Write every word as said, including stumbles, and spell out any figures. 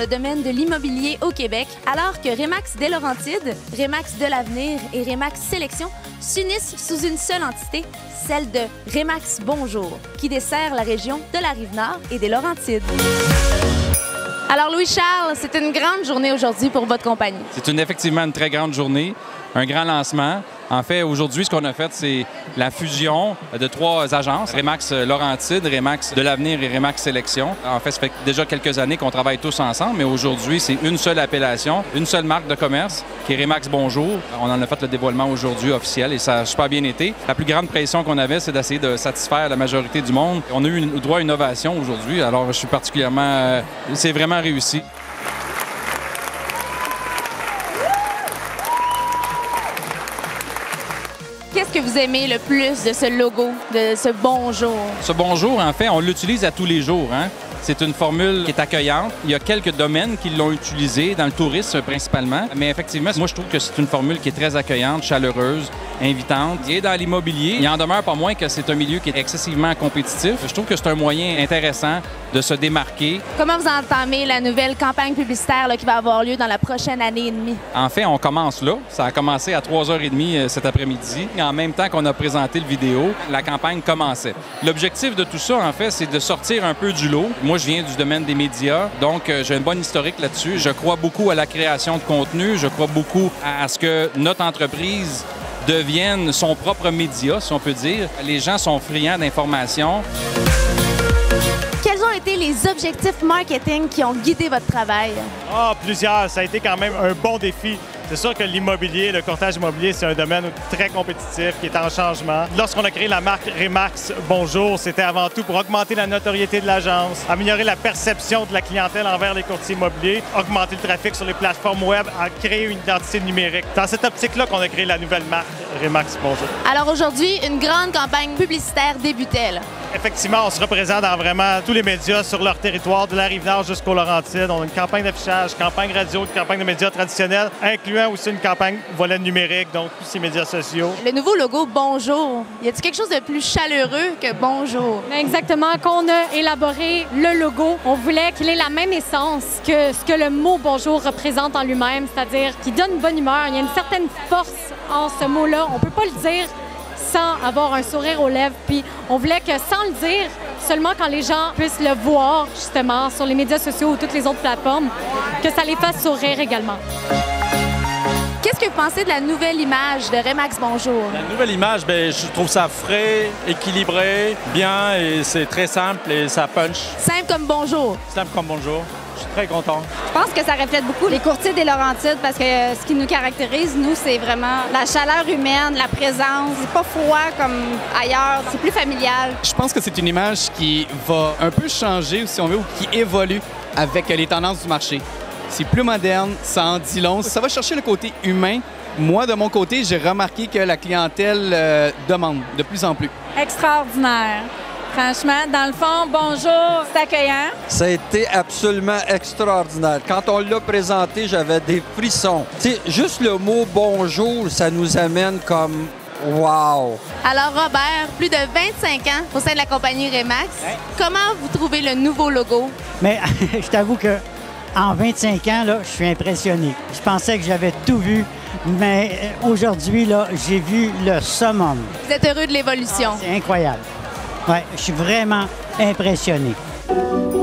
le domaine de l'immobilier au Québec, alors que Remax des Laurentides, Remax de l'Avenir et Remax Sélection s'unissent sous une seule entité, celle de Remax Bonjour, qui dessert la région de la Rive-Nord et des Laurentides. Alors Louis-Charles, c'est une grande journée aujourd'hui pour votre compagnie. C'est une, effectivement une très grande journée, un grand lancement. En fait, aujourd'hui, ce qu'on a fait, c'est la fusion de trois agences, Remax Laurentides, Remax de l'Avenir et Remax Sélection. En fait, ça fait déjà quelques années qu'on travaille tous ensemble, mais aujourd'hui, c'est une seule appellation, une seule marque de commerce, qui est Remax Bonjour. On en a fait le dévoilement aujourd'hui officiel et ça a super bien été. La plus grande pression qu'on avait, c'est d'essayer de satisfaire la majorité du monde. On a eu une, droit à une innovation aujourd'hui, alors je suis particulièrement... Euh, c'est vraiment réussi. Qu'est-ce que vous aimez le plus de ce logo, de ce bonjour? Ce bonjour, en fait, on l'utilise à tous les jours, hein? C'est une formule qui est accueillante. Il y a quelques domaines qui l'ont utilisé, dans le tourisme principalement. Mais effectivement, moi, je trouve que c'est une formule qui est très accueillante, chaleureuse, invitante. Et dans l'immobilier, il en demeure pas moins que c'est un milieu qui est excessivement compétitif. Je trouve que c'est un moyen intéressant de se démarquer. Comment vous entamez la nouvelle campagne publicitaire là, qui va avoir lieu dans la prochaine année et demie? En fait, on commence là. Ça a commencé à trois heures trente cet après-midi. En même temps qu'on a présenté le vidéo, la campagne commençait. L'objectif de tout ça, en fait, c'est de sortir un peu du lot. Moi, je viens du domaine des médias, donc euh, j'ai une bonne historique là-dessus. Je crois beaucoup à la création de contenu. Je crois beaucoup à ce que notre entreprise devienne son propre média, si on peut dire. Les gens sont friands d'informations. Quels ont été les objectifs marketing qui ont guidé votre travail? Ah, plusieurs. Ça a été quand même un bon défi. C'est sûr que l'immobilier, le courtage immobilier, c'est un domaine très compétitif qui est en changement. Lorsqu'on a créé la marque Remax Bonjour, c'était avant tout pour augmenter la notoriété de l'agence, améliorer la perception de la clientèle envers les courtiers immobiliers, augmenter le trafic sur les plateformes web, à créer une identité numérique. Dans cette optique-là qu'on a créé la nouvelle marque Remax Bonjour. Alors aujourd'hui, une grande campagne publicitaire débutait, là. Effectivement, on se représente dans vraiment tous les médias sur leur territoire, de la Rive-Nord jusqu'aux Laurentides. On a une campagne d'affichage, campagne radio, une campagne de médias traditionnels, incluant aussi une campagne volet numérique, donc tous ces médias sociaux. Le nouveau logo Bonjour, y a-t-il quelque chose de plus chaleureux que Bonjour? Exactement. Quand on a élaboré le logo, on voulait qu'il ait la même essence que ce que le mot Bonjour représente en lui-même, c'est-à-dire qu'il donne bonne humeur. Il y a une certaine force en ce mot-là. On peut pas le dire sans avoir un sourire aux lèvres. Puis on voulait que, sans le dire, seulement quand les gens puissent le voir, justement, sur les médias sociaux ou toutes les autres plateformes, que ça les fasse sourire également. Qu'est-ce que vous pensez de la nouvelle image de Remax Bonjour? La nouvelle image, bien, je trouve ça frais, équilibré, bien, et c'est très simple et ça punch. Simple comme Bonjour. Simple comme Bonjour. Je suis très content. Je pense que ça reflète beaucoup les courtiers des Laurentides parce que ce qui nous caractérise, nous, c'est vraiment la chaleur humaine, la présence. C'est pas froid comme ailleurs, c'est plus familial. Je pense que c'est une image qui va un peu changer, si on veut, ou qui évolue avec les tendances du marché. C'est plus moderne, ça en dit long. Ça va chercher le côté humain. Moi, de mon côté, j'ai remarqué que la clientèle euh, demande de plus en plus. Extraordinaire. Franchement, dans le fond, Bonjour, c'est accueillant. Ça a été absolument extraordinaire. Quand on l'a présenté, j'avais des frissons. Tu sais, juste le mot Bonjour, ça nous amène comme wow! Alors Robert, plus de vingt-cinq ans au sein de la compagnie Remax. Ouais. Comment vous trouvez le nouveau logo? Mais je t'avoue que en vingt-cinq ans, là, je suis impressionné. Je pensais que j'avais tout vu, mais aujourd'hui, là, j'ai vu le summum. Vous êtes heureux de l'évolution? Ah, c'est incroyable. Ouais, je suis vraiment impressionné.